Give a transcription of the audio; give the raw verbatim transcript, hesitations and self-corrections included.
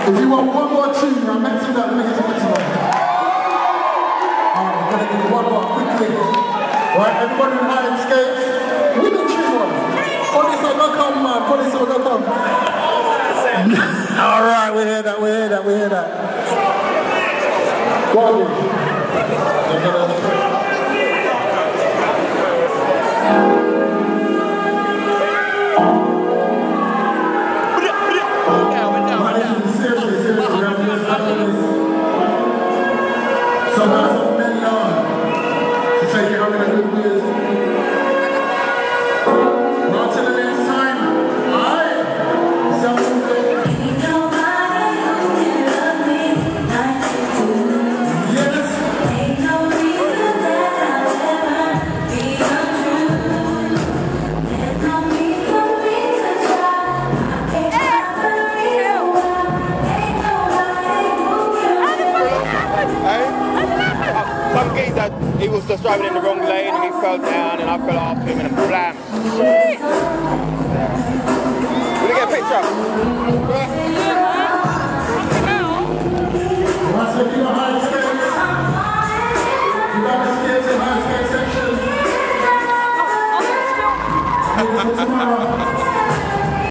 If you want one more tune, I mentioned that many times. Alright, I'm gonna give you one more quickly. Right, everybody in high skates. We can choose one. Police are not come, man. Police are not come. Alright, we hear that, we hear that, we hear that. Go on, so that's what men learn to take it having a good music. Not to the next time. Alright? Sounds good. Ain't nobody who can love me like you do. Yes. Ain't no reason that I'll ever be untrue. There's no need for me to try. I can't ever real well. Ain't nobody who can love me. Some geezer, he was just driving in the wrong lane and he fell down and I fell after him and blam. Shit! Will you get a picture?